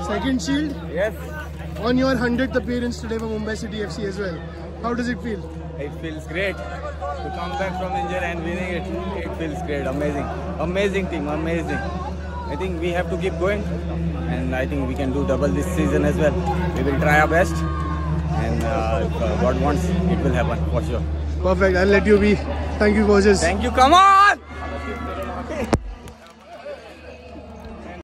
Second shield? Yes. On your 100th appearance today for Mumbai City FC as well. How does it feel? It feels great to come back from injury and winning it. It feels great, amazing. Amazing team, amazing. I think we have to keep going and I think we can do double this season as well. We will try our best and if God wants, it will happen for sure. Perfect, I'll let you be. Thank you, coaches. Thank you, come on!